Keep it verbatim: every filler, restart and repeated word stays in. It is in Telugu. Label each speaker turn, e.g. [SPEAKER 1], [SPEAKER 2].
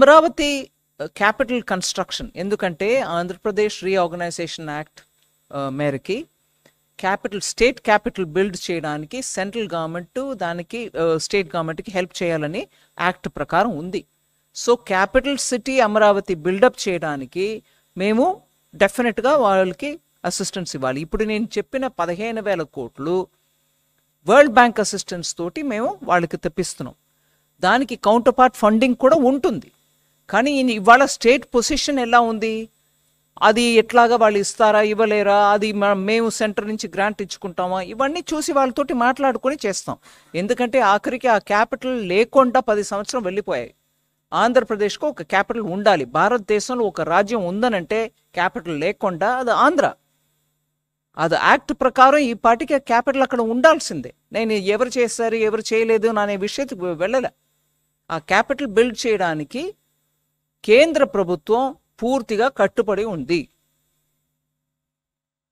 [SPEAKER 1] అమరావతి క్యాపిటల్ కన్స్ట్రక్షన్, ఎందుకంటే ఆంధ్రప్రదేశ్ రీఆర్గనైజేషన్ యాక్ట్ మేరకి క్యాపిటల్ స్టేట్ క్యాపిటల్ బిల్డ్ చేయడానికి సెంట్రల్ గవర్నమెంట్ దానికి స్టేట్ గవర్నమెంట్కి హెల్ప్ చేయాలని యాక్ట్ ప్రకారం ఉంది. So capital city Amaravati build up చేయడానికి మేము డెఫినెట్గా వాళ్ళకి అసిస్టెన్స్ ఇవ్వాలి. ఇప్పుడు నేను చెప్పిన పదిహేను వేల కోట్లు వరల్డ్ బ్యాంక్ అసిస్టెన్స్ తోటి మేము వాళ్ళకి తెప్పిస్తున్నాం. దానికి కౌంటర్ పార్ట్ ఫండింగ్ కూడా ఉంటుంది. కానీ ఇవాళ స్టేట్ పొజిషన్ ఎలా ఉంది, అది ఎట్లాగా వాళ్ళు ఇస్తారా ఇవ్వలేరా, అది మేము సెంటర్ నుంచి గ్రాంట్ ఇచ్చుకుంటామా, ఇవన్నీ చూసి వాళ్ళతోటి మాట్లాడుకొని చేస్తాం. ఎందుకంటే ఆఖరికి ఆ క్యాపిటల్ లేకుండా పది సంవత్సరం వెళ్ళిపోయాయి. ఆంధ్రప్రదేశ్కు ఒక క్యాపిటల్ ఉండాలి. భారతదేశంలో ఒక రాజ్యం ఉందనంటే క్యాపిటల్ లేకుండా అది ఆంధ్ర. అది యాక్ట్ ప్రకారం ఈ పార్టీకి క్యాపిటల్ అక్కడ ఉండాల్సిందే. నేను ఎవరు చేస్తారు ఎవరు చేయలేదు అనే విషయకు వెళ్ళలే. ఆ క్యాపిటల్ బిల్డ్ చేయడానికి కేంద్ర ప్రభుత్వం పూర్తిగా కట్టుబడి ఉంది.